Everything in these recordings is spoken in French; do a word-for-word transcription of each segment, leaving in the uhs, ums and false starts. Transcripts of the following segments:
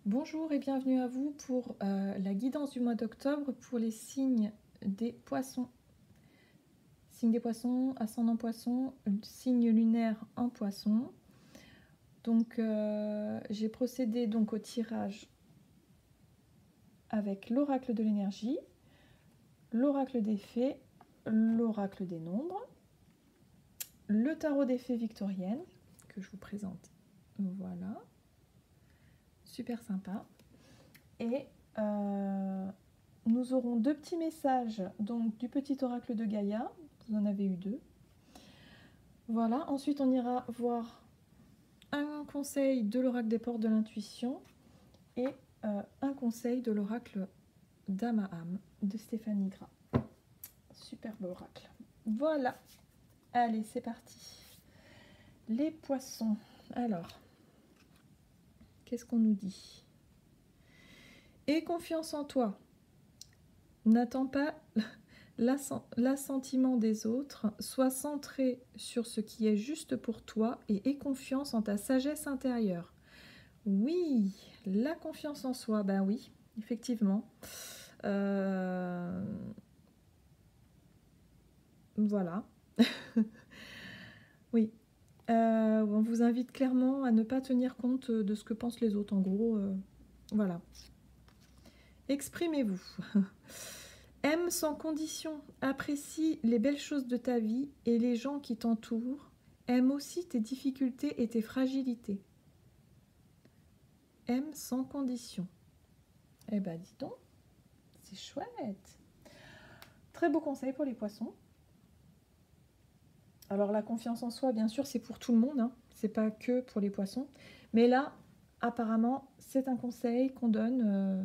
Bonjour et bienvenue à vous pour euh, la guidance du mois d'octobre pour les signes des poissons. Signe des poissons, ascendant poisson, signe lunaire en poisson. Donc euh, j'ai procédé donc au tirage avec l'oracle de l'énergie, l'oracle des fées, l'oracle des nombres, le tarot des fées victoriennes que je vous présente. Voilà, super sympa. Et euh, nous aurons deux petits messages donc du petit oracle de Gaïa. Vous en avez eu deux. Voilà, ensuite on ira voir un conseil de l'oracle des portes de l'intuition et euh, un conseil de l'oracle d'Amaham de Stéphanie Gras. Superbe oracle. Voilà, allez c'est parti. Les poissons. Alors, qu'est-ce qu'on nous dit? Aie confiance en toi. N'attends pas l'assentiment des autres, sois centré sur ce qui est juste pour toi et aie confiance en ta sagesse intérieure. Oui, la confiance en soi, ben oui, effectivement. Euh... Voilà. Oui. Euh, on vous invite clairement à ne pas tenir compte de ce que pensent les autres. En gros, euh, voilà. Exprimez-vous. Aime sans condition, apprécie les belles choses de ta vie et les gens qui t'entourent. Aime aussi tes difficultés et tes fragilités. Aime sans condition. Eh ben dis donc, c'est chouette. Très beau conseil pour les poissons. Alors la confiance en soi, bien sûr, c'est pour tout le monde, hein. C'est pas que pour les poissons. Mais là, apparemment, c'est un conseil qu'on donne... Euh,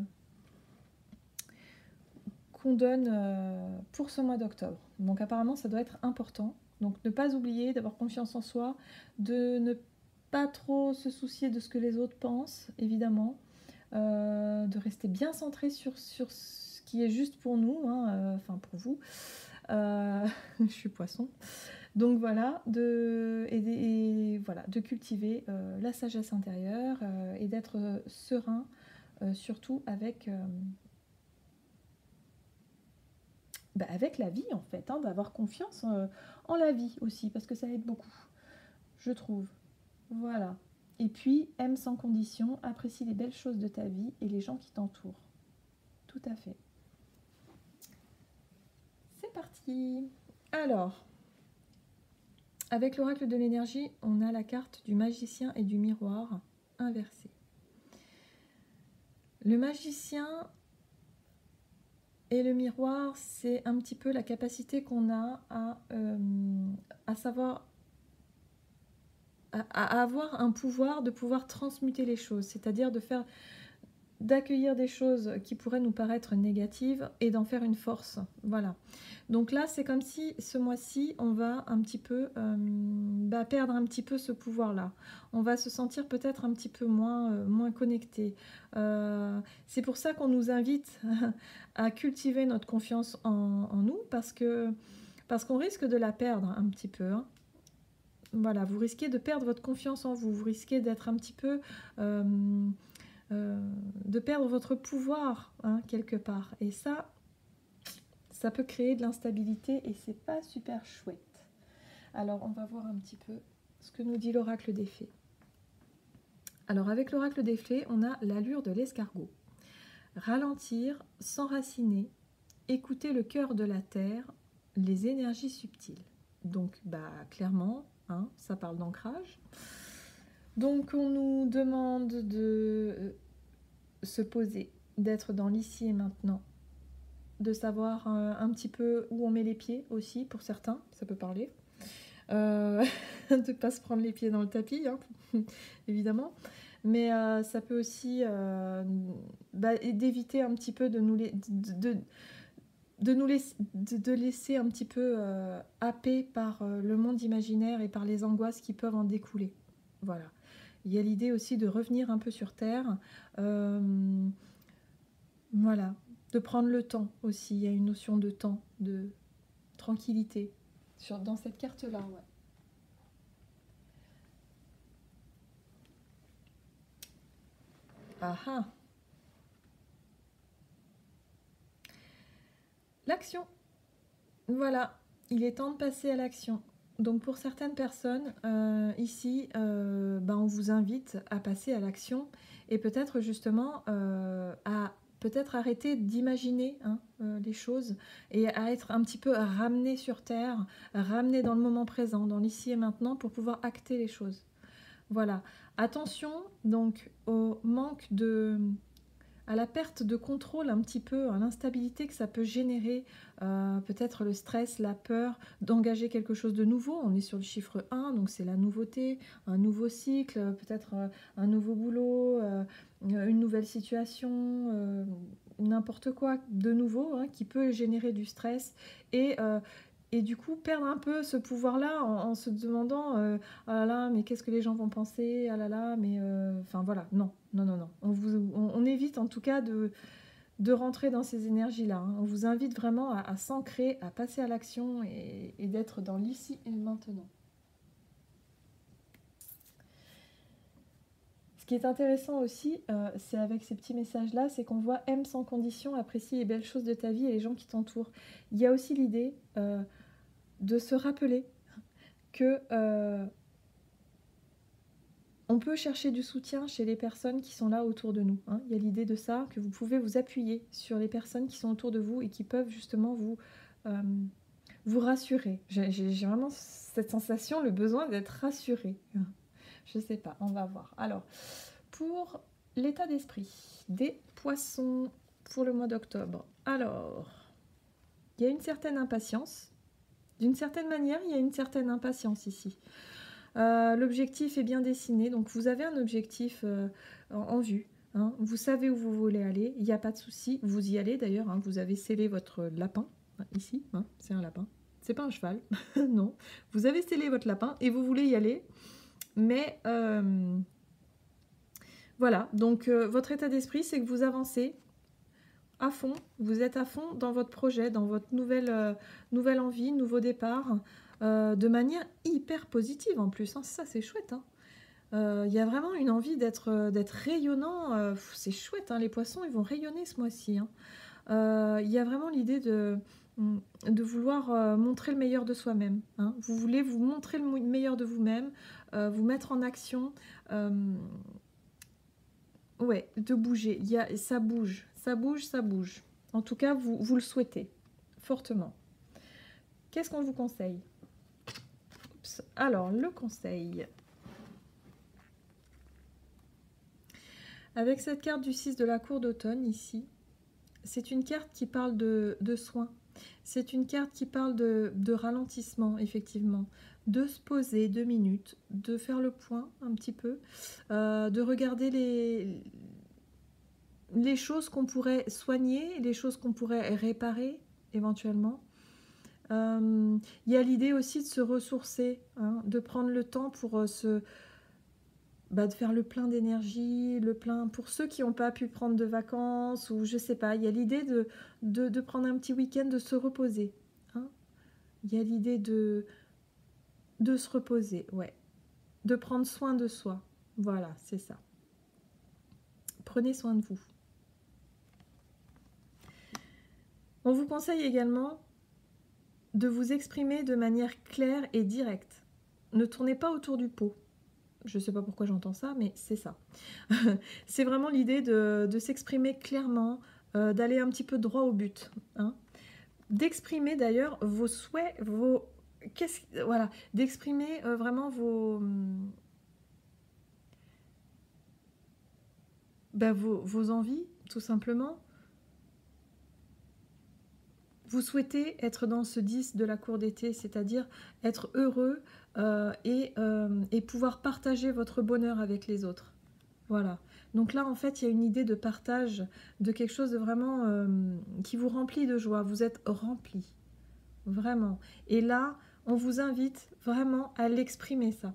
qu'on donne euh, pour ce mois d'octobre. Donc apparemment ça doit être important. Donc ne pas oublier d'avoir confiance en soi, de ne pas trop se soucier de ce que les autres pensent, évidemment, euh, de rester bien centré sur, sur ce qui est juste pour nous, hein, euh, enfin pour vous. Euh, je suis poisson. Donc voilà, de, et, et voilà, de cultiver euh, la sagesse intérieure euh, et d'être serein, euh, surtout avec... Euh, Bah avec la vie en fait, hein, d'avoir confiance en, en la vie aussi, parce que ça aide beaucoup, je trouve. Voilà. Et puis, aime sans condition, apprécie les belles choses de ta vie et les gens qui t'entourent. Tout à fait. C'est parti. Alors, avec l'oracle de l'énergie, on a la carte du magicien et du miroir inversé. Le magicien et le miroir, c'est un petit peu la capacité qu'on a à, euh, à savoir... À, à avoir un pouvoir de pouvoir transmuter les choses, c'est-à-dire de faire, d'accueillir des choses qui pourraient nous paraître négatives et d'en faire une force. Voilà. Donc là, c'est comme si ce mois-ci, on va un petit peu euh, bah, perdre un petit peu ce pouvoir-là. On va se sentir peut-être un petit peu moins, euh, moins connecté. Euh, c'est pour ça qu'on nous invite à cultiver notre confiance en, en nous, parce que parce qu'on risque de la perdre un petit peu, hein. Voilà, vous risquez de perdre votre confiance en vous, vous risquez d'être un petit peu... Euh, euh, de perdre votre pouvoir, hein, quelque part. Et ça, ça peut créer de l'instabilité et c'est pas super chouette. Alors, on va voir un petit peu ce que nous dit l'oracle des fées. Alors, avec l'oracle des fées, on a l'allure de l'escargot. Ralentir, s'enraciner, écouter le cœur de la terre, les énergies subtiles. Donc, bah, clairement, hein, ça parle d'ancrage. Donc on nous demande de se poser, d'être dans l'ici et maintenant, de savoir euh, un petit peu où on met les pieds aussi, pour certains, ça peut parler. Euh, de ne pas se prendre les pieds dans le tapis, hein, évidemment. Mais euh, ça peut aussi euh, bah, d'éviter un petit peu de nous, les, de, de, de nous laisser, de, de laisser un petit peu euh, happer par euh, le monde imaginaire et par les angoisses qui peuvent en découler. Voilà. Il y a l'idée aussi de revenir un peu sur Terre. Euh, voilà. De prendre le temps aussi. Il y a une notion de temps, de tranquillité sur, dans cette carte-là. Ouais. Ah ah. L'action. Voilà, il est temps de passer à l'action. Donc pour certaines personnes, euh, ici, euh, ben, on vous invite à passer à l'action et peut-être justement euh, à peut-être arrêter d'imaginer hein, euh, les choses et à être un petit peu ramené sur Terre, ramené dans le moment présent, dans l'ici et maintenant pour pouvoir acter les choses. Voilà. Attention donc au manque de... à la perte de contrôle un petit peu, à l'instabilité que ça peut générer, euh, peut-être le stress, la peur d'engager quelque chose de nouveau. On est sur le chiffre un, donc c'est la nouveauté, un nouveau cycle, peut-être euh, un nouveau boulot, euh, une nouvelle situation, euh, n'importe quoi de nouveau hein, qui peut générer du stress et... Euh, et du coup, perdre un peu ce pouvoir-là en, en se demandant euh, ah là là, mais qu'est-ce que les gens vont penser? Ah là là, mais... euh, Enfin voilà, non, non, non, non. On, vous, on, on évite en tout cas de, de rentrer dans ces énergies-là. Hein. On vous invite vraiment à, à s'ancrer, à passer à l'action et, et d'être dans l'ici et le maintenant. Ce qui est intéressant aussi, euh, c'est avec ces petits messages-là, c'est qu'on voit aime sans condition, apprécie les belles choses de ta vie et les gens qui t'entourent. Il y a aussi l'idée euh, de se rappeler que... Euh, on peut chercher du soutien chez les personnes qui sont là autour de nous. Hein. Il y a l'idée de ça, que vous pouvez vous appuyer sur les personnes qui sont autour de vous et qui peuvent justement vous, euh, vous rassurer. J'ai vraiment cette sensation, le besoin d'être rassurée. Je ne sais pas, on va voir. Alors, pour l'état d'esprit des poissons pour le mois d'octobre. Alors, il y a une certaine impatience. D'une certaine manière, il y a une certaine impatience ici. Euh, L'objectif est bien dessiné, donc vous avez un objectif euh, en, en vue. Hein. Vous savez où vous voulez aller, il n'y a pas de souci. Vous y allez d'ailleurs, hein, vous avez scellé votre lapin, hein, ici, hein, c'est un lapin. C'est pas un cheval, non. Vous avez scellé votre lapin et vous voulez y aller. Mais euh, voilà, donc euh, votre état d'esprit, c'est que vous avancez à fond. Vous êtes à fond dans votre projet, dans votre nouvelle, euh, nouvelle envie, nouveau départ. Euh, de manière hyper positive en plus, hein. Ça c'est chouette. Hein. Euh, Il y a vraiment une envie d'être euh, d'être rayonnant, euh, c'est chouette, hein, les poissons ils vont rayonner ce mois-ci. Hein. Euh, il y a vraiment l'idée de, de vouloir euh, montrer le meilleur de soi-même. Hein. Vous voulez vous montrer le meilleur de vous-même, euh, vous mettre en action, euh, ouais, de bouger. Il y a, ça bouge, ça bouge, ça bouge. En tout cas, vous, vous le souhaitez fortement. Qu'est-ce qu'on vous conseille? Oups. Alors, le conseil... Avec cette carte du six de la cour d'automne ici, c'est une carte qui parle de, de soins. C'est une carte qui parle de, de ralentissement, effectivement. De se poser deux minutes, de faire le point un petit peu, euh, de regarder les, les choses qu'on pourrait soigner, les choses qu'on pourrait réparer éventuellement. Euh, il y a l'idée aussi de se ressourcer, hein, de prendre le temps pour euh, se... Bah, de faire le plein d'énergie, le plein pour ceux qui n'ont pas pu prendre de vacances ou je sais pas, il y a l'idée de, de, de prendre un petit week-end, de se reposer. Hein. Il y a l'idée de, de se reposer, ouais. De prendre soin de soi. Voilà, c'est ça. Prenez soin de vous. On vous conseille également de vous exprimer de manière claire et directe. Ne tournez pas autour du pot. Je ne sais pas pourquoi j'entends ça, mais c'est ça. C'est vraiment l'idée de, de s'exprimer clairement, euh, d'aller un petit peu droit au but. Hein. D'exprimer d'ailleurs vos souhaits, vos... Qu'est-ce... Voilà, d'exprimer euh, vraiment vos... Ben, vos... vos envies, tout simplement. Vous souhaitez être dans ce dix de la cour d'été, c'est-à-dire être heureux euh, et, euh, et pouvoir partager votre bonheur avec les autres. Voilà. Donc là, en fait, il y a une idée de partage, de quelque chose de vraiment euh, qui vous remplit de joie. Vous êtes rempli, vraiment. Et là, on vous invite vraiment à l'exprimer, ça.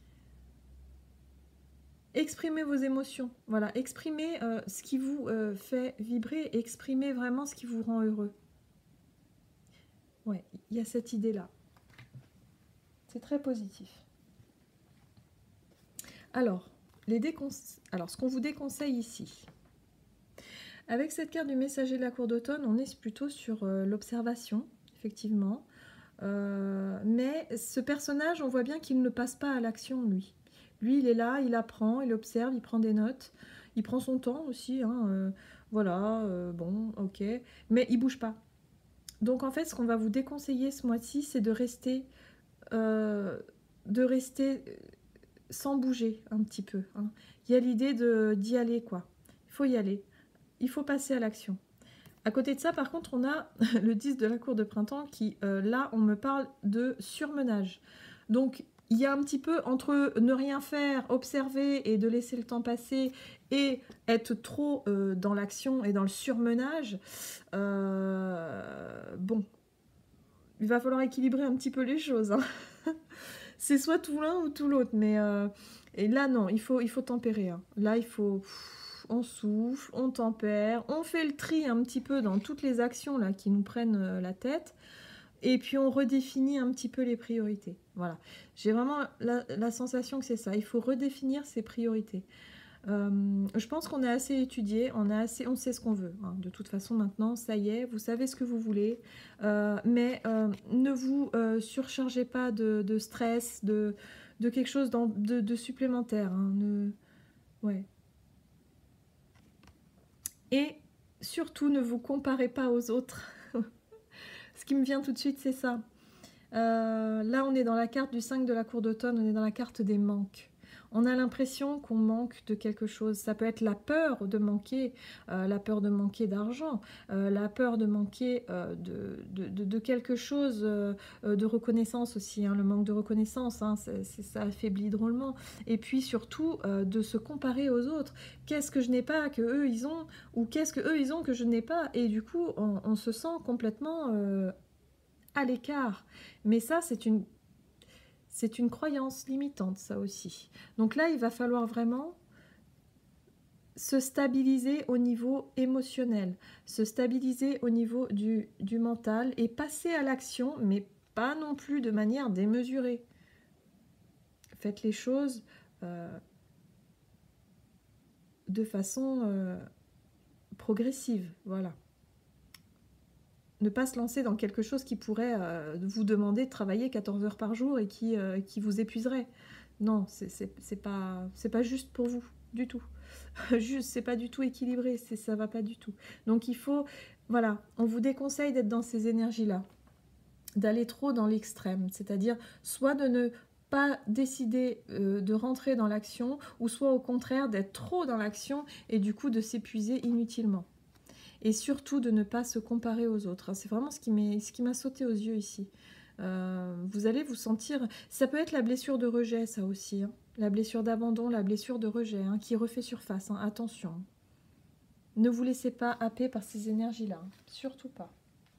Exprimez vos émotions. Voilà. Exprimez euh, ce qui vous euh, fait vibrer. Exprimez vraiment ce qui vous rend heureux. Ouais, il y a cette idée-là. C'est très positif. Alors, les déconse... Alors, ce qu'on vous déconseille ici, avec cette carte du messager de la cour d'automne, on est plutôt sur euh, l'observation, effectivement. Euh, mais ce personnage, on voit bien qu'il ne passe pas à l'action, lui. Lui, il est là, il apprend, il observe, il prend des notes. Il prend son temps aussi, hein, euh, voilà, euh, bon, ok. Mais il bouge pas. Donc, en fait, ce qu'on va vous déconseiller ce mois-ci, c'est de rester... Euh, de rester sans bouger un petit peu. Hein. Il y a l'idée d'y aller, quoi. Il faut y aller. Il faut passer à l'action. À côté de ça, par contre, on a le dix de la cour de printemps qui, euh, là, on me parle de surmenage. Donc, il y a un petit peu entre ne rien faire, observer et de laisser le temps passer et être trop euh, dans l'action et dans le surmenage. Euh, bon, il va falloir équilibrer un petit peu les choses. Hein. C'est soit tout l'un ou tout l'autre. Mais euh, et là, non, il faut, il faut tempérer. Hein. Là, il faut... Pff, on souffle, on tempère, on fait le tri un petit peu dans toutes les actions là, qui nous prennent euh, la tête. Et puis, on redéfinit un petit peu les priorités. Voilà. J'ai vraiment la, la sensation que c'est ça. Il faut redéfinir ses priorités. Euh, je pense qu'on a assez étudié, on, a assez, on sait ce qu'on veut. Hein. De toute façon, maintenant, ça y est, vous savez ce que vous voulez. Euh, mais euh, ne vous euh, surchargez pas de, de stress, de, de quelque chose dans, de, de supplémentaire. Hein. Ne... Ouais. Et surtout, ne vous comparez pas aux autres. Ce qui me vient tout de suite, c'est ça. Euh, là, on est dans la carte du cinq de la cour d'automne, on est dans la carte des manques. On a l'impression qu'on manque de quelque chose. Ça peut être la peur de manquer, euh, la peur de manquer d'argent, euh, la peur de manquer euh, de, de, de, de quelque chose, euh, de reconnaissance aussi. Hein, le manque de reconnaissance, hein, c'est, c'est, ça affaiblit drôlement. Et puis surtout, euh, de se comparer aux autres. Qu'est-ce que je n'ai pas que eux ils ont, ou qu'est-ce que eux ils ont que je n'ai pas. Et du coup, on, on se sent complètement euh, à l'écart. Mais ça, c'est une C'est une croyance limitante, ça aussi. Donc là, il va falloir vraiment se stabiliser au niveau émotionnel, se stabiliser au niveau du, du mental et passer à l'action, mais pas non plus de manière démesurée. Faites les choses euh, de façon euh, progressive, voilà. Ne pas se lancer dans quelque chose qui pourrait euh, vous demander de travailler quatorze heures par jour et qui, euh, qui vous épuiserait. Non, c'est pas, c'est pas juste pour vous, du tout. Juste, c'est pas du tout équilibré, ça va pas du tout. Donc il faut, voilà, on vous déconseille d'être dans ces énergies-là, d'aller trop dans l'extrême, c'est-à-dire soit de ne pas décider euh, de rentrer dans l'action, ou soit au contraire d'être trop dans l'action et du coup de s'épuiser inutilement. Et surtout de ne pas se comparer aux autres. C'est vraiment ce qui m'a sauté aux yeux ici. Euh, vous allez vous sentir... Ça peut être la blessure de rejet, ça aussi. Hein. La blessure d'abandon, la blessure de rejet, hein, qui refait surface. Hein. Attention. Ne vous laissez pas happer par ces énergies-là. Hein. Surtout pas.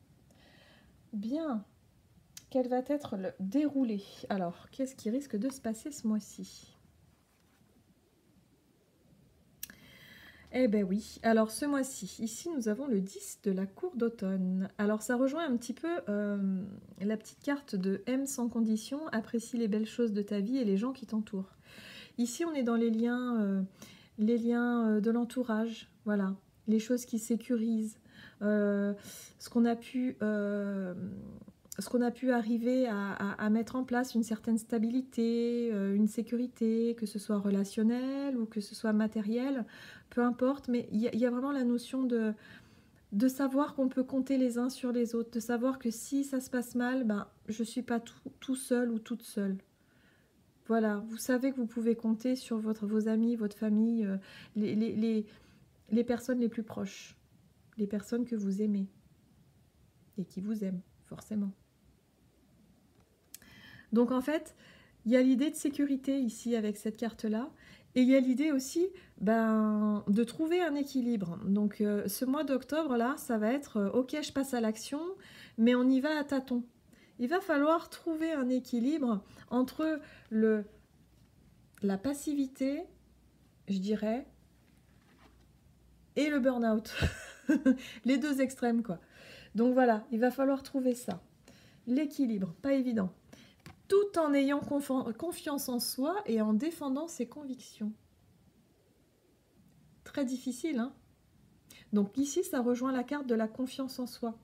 Bien. Quel va être le déroulé? Alors, qu'est-ce qui risque de se passer ce mois-ci? Eh ben oui, alors ce mois-ci, ici nous avons le dix de la cour d'automne. Alors ça rejoint un petit peu euh, la petite carte de aime sans condition, apprécie les belles choses de ta vie et les gens qui t'entourent. Ici on est dans les liens, euh, les liens euh, de l'entourage, voilà, les choses qui sécurisent, euh, ce qu'on a pu... Euh, ce qu'on a pu arriver à, à, à mettre en place, une certaine stabilité, euh, une sécurité, que ce soit relationnel ou que ce soit matériel, peu importe, mais il y, y a vraiment la notion de, de savoir qu'on peut compter les uns sur les autres, de savoir que si ça se passe mal, ben, je ne suis pas tout, tout seul ou toute seule. Voilà, vous savez que vous pouvez compter sur votre, vos amis, votre famille, euh, les, les, les, les personnes les plus proches, les personnes que vous aimez et qui vous aiment, forcément. Donc en fait, il y a l'idée de sécurité ici avec cette carte-là. Et il y a l'idée aussi ben, de trouver un équilibre. Donc euh, ce mois d'octobre-là, ça va être euh, ok, je passe à l'action, mais on y va à tâtons. Il va falloir trouver un équilibre entre le, la passivité, je dirais, et le burn-out. Les deux extrêmes, quoi. Donc voilà, il va falloir trouver ça. L'équilibre, pas évident. Tout en ayant confiance en soi et en défendant ses convictions. très difficile, hein. Donc ici, ça rejoint la carte de la confiance en soi.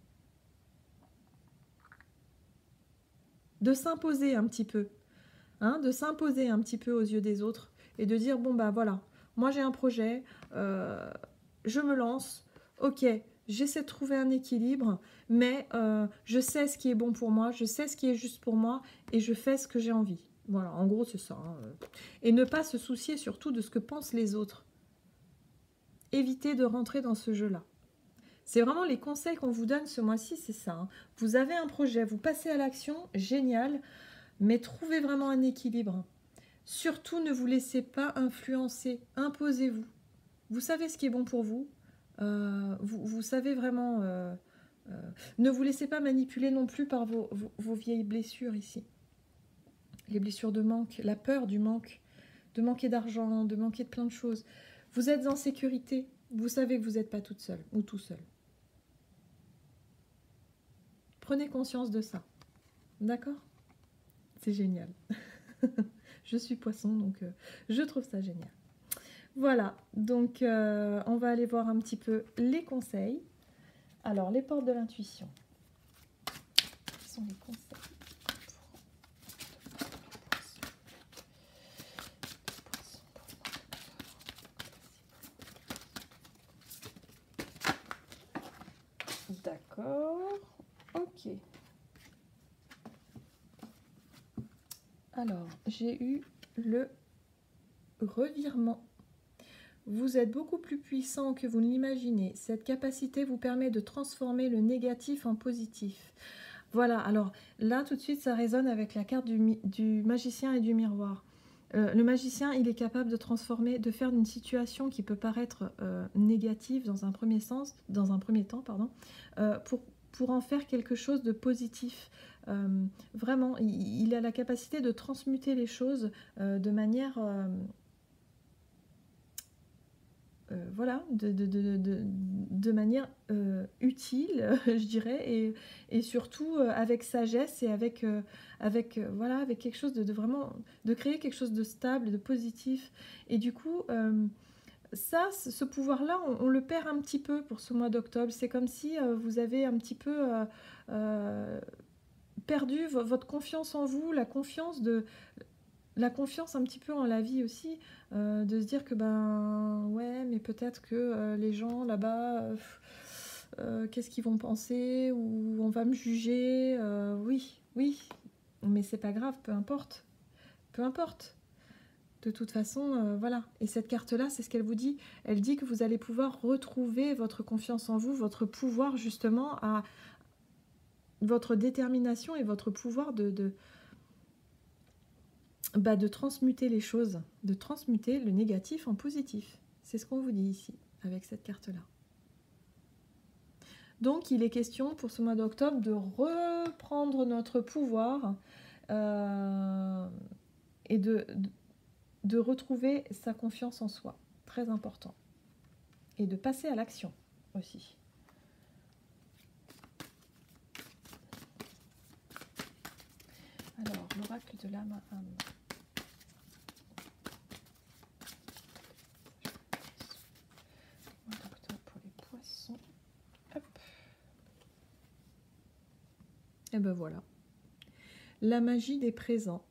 De s'imposer un petit peu, hein, de s'imposer un petit peu aux yeux des autres et de dire, bon bah voilà, moi j'ai un projet, euh, je me lance, ok, j'essaie de trouver un équilibre, mais euh, je sais ce qui est bon pour moi, je sais ce qui est juste pour moi et je fais ce que j'ai envie. Voilà, en gros c'est ça, hein. Et ne pas se soucier surtout de ce que pensent les autres. Évitez de rentrer dans ce jeu-là. C'est vraiment les conseils qu'on vous donne ce mois-ci, c'est ça, hein. Vous avez un projet, vous passez à l'action, génial, mais trouvez vraiment un équilibre. Surtout, ne vous laissez pas influencer, imposez-vous. Vous savez ce qui est bon pour vous, euh, vous, vous savez vraiment... Euh, euh, ne vous laissez pas manipuler non plus par vos, vos, vos vieilles blessures ici. Les blessures de manque, la peur du manque, de manquer d'argent, de manquer de plein de choses. Vous êtes en sécurité, vous savez que vous n'êtes pas toute seule ou tout seul. Prenez conscience de ça, d'accord? C'est génial. Je suis poisson, donc euh, je trouve ça génial. Voilà, donc euh, on va aller voir un petit peu les conseils. Alors, les portes de l'intuition. Quels sont les conseils pour... D'accord, ok. Alors, j'ai eu le revirement. Vous êtes beaucoup plus puissant que vous ne l'imaginez. Cette capacité vous permet de transformer le négatif en positif. Voilà, alors là, tout de suite, ça résonne avec la carte du, du magicien et du miroir. Euh, le magicien, il est capable de transformer, de faire d'une situation qui peut paraître euh, négative dans un premier sens, dans un premier temps, pardon, euh, pour, pour en faire quelque chose de positif. Euh, vraiment, il, il a la capacité de transmuter les choses euh, de manière... Euh, Euh, voilà, de, de, de, de, de manière euh, utile, je dirais, et, et surtout euh, avec sagesse et avec, euh, avec, euh, voilà, avec quelque chose de, de vraiment, de créer quelque chose de stable, de positif. Et du coup, euh, ça, ce pouvoir-là, on, on le perd un petit peu pour ce mois d'octobre. C'est comme si euh, vous avez un petit peu euh, euh, perdu votre confiance en vous, la confiance de... La confiance un petit peu en la vie aussi, euh, de se dire que ben ouais, mais peut-être que euh, les gens là-bas, euh, euh, qu'est-ce qu'ils vont penser, ou on va me juger, euh, oui, oui, mais c'est pas grave, peu importe, peu importe. De toute façon, euh, voilà. Et cette carte-là, c'est ce qu'elle vous dit. Elle dit que vous allez pouvoir retrouver votre confiance en vous, votre pouvoir justement, à votre détermination et votre pouvoir de... de Bah, de transmuter les choses, de transmuter le négatif en positif. C'est ce qu'on vous dit ici, avec cette carte-là. Donc, il est question pour ce mois d'octobre de reprendre notre pouvoir euh, et de, de retrouver sa confiance en soi. Très important. Et de passer à l'action aussi. Alors, l'oracle de l'âme à âme. Et ben voilà. La magie des présents.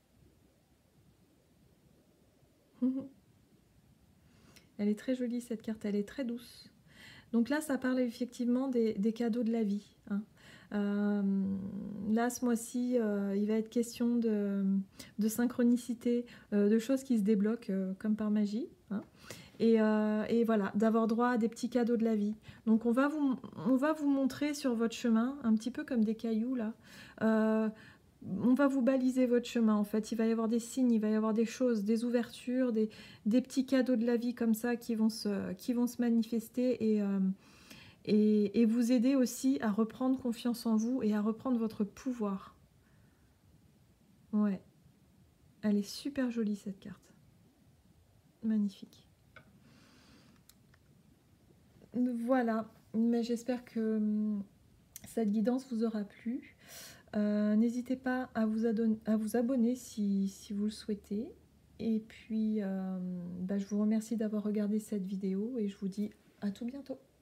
Elle est très jolie cette carte, elle est très douce. Donc là, ça parle effectivement des, des cadeaux de la vie, hein. Euh, là, ce mois-ci, euh, il va être question de, de synchronicité, euh, de choses qui se débloquent euh, comme par magie, hein. Et, euh, et voilà, d'avoir droit à des petits cadeaux de la vie. Donc on va vous, on va vous montrer sur votre chemin, un petit peu comme des cailloux là, euh, on va vous baliser votre chemin en fait. Il va y avoir des signes, il va y avoir des choses, des ouvertures, des, des petits cadeaux de la vie comme ça qui vont se, qui vont se manifester et, euh, et, et vous aider aussi à reprendre confiance en vous et à reprendre votre pouvoir. Ouais, elle est super jolie cette carte. Magnifique. Voilà, mais j'espère que hum, cette guidance vous aura plu. Euh, N'hésitez pas à vous, à vous abonner si, si vous le souhaitez. Et puis, euh, bah, je vous remercie d'avoir regardé cette vidéo et je vous dis à tout bientôt.